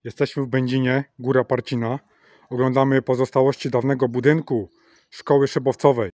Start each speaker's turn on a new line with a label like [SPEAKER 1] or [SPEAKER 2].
[SPEAKER 1] Jesteśmy w Będzinie, Góra Parcina. Oglądamy pozostałości dawnego budynku szkoły szybowcowej.